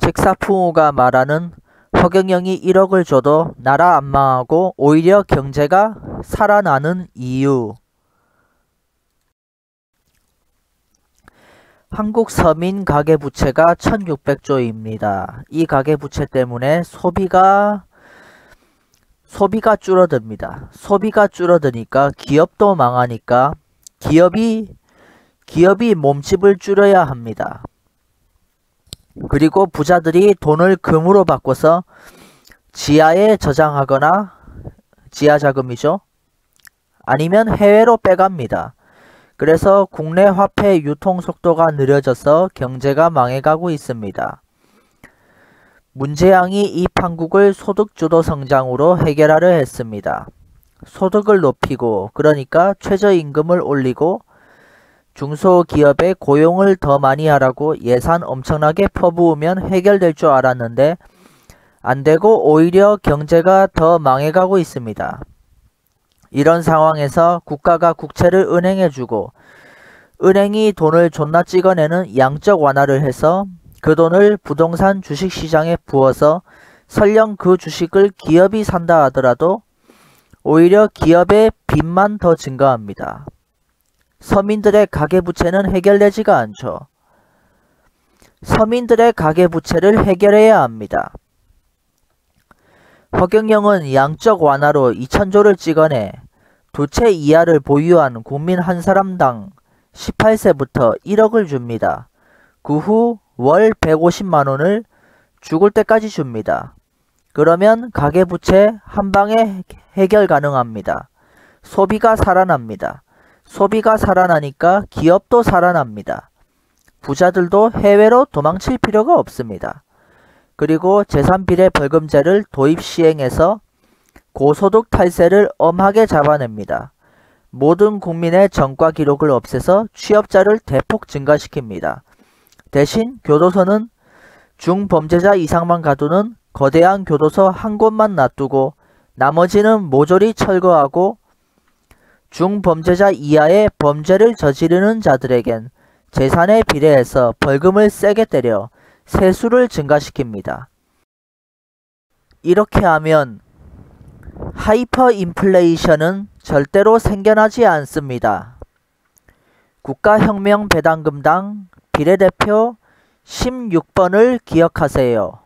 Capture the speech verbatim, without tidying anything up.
책사풍우가 말하는 허경영이 일억을 줘도 나라 안 망하고 오히려 경제가 살아나는 이유. 한국 서민 가계부채가 천육백조입니다. 이 가계부채 때문에 소비가 소비가 줄어듭니다. 소비가 줄어드니까 기업도 망하니까 기업이 기업이 몸집을 줄여야 합니다. 그리고 부자들이 돈을 금으로 바꿔서 지하에 저장하거나 지하 자금이죠. 아니면 해외로 빼갑니다. 그래서 국내 화폐 유통 속도가 느려져서 경제가 망해가고 있습니다. 문재양이 이 판국을 소득주도 성장으로 해결하려 했습니다. 소득을 높이고 그러니까 최저임금을 올리고 중소기업에 고용을 더 많이 하라고 예산 엄청나게 퍼부으면 해결될 줄 알았는데 안되고 오히려 경제가 더 망해가고 있습니다. 이런 상황에서 국가가 국채를 은행에 주고 은행이 돈을 존나 찍어내는 양적 완화를 해서 그 돈을 부동산 주식시장에 부어서 설령 그 주식을 기업이 산다 하더라도 오히려 기업의 빚만 더 증가합니다. 서민들의 가계부채는 해결되지가 않죠. 서민들의 가계부채를 해결해야 합니다. 허경영은 양적 완화로 이천조를 찍어내 두 채 이하를 보유한 국민 한 사람당 십팔세부터 일억을 줍니다. 그 후 월 백오십만원을 죽을 때까지 줍니다. 그러면 가계부채 한방에 해결 가능합니다. 소비가 살아납니다. 소비가 살아나니까 기업도 살아납니다. 부자들도 해외로 도망칠 필요가 없습니다. 그리고 재산비례 벌금제를 도입 시행해서 고소득 탈세를 엄하게 잡아냅니다. 모든 국민의 전과 기록을 없애서 취업자를 대폭 증가시킵니다. 대신 교도소는 중범죄자 이상만 가두는 거대한 교도소 한 곳만 놔두고 나머지는 모조리 철거하고 중범죄자 이하의 범죄를 저지르는 자들에겐 재산에 비례해서 벌금을 세게 때려 세수를 증가시킵니다. 이렇게 하면 하이퍼 인플레이션은 절대로 생겨나지 않습니다. 국가혁명배당금당 비례대표 십육번을 기억하세요.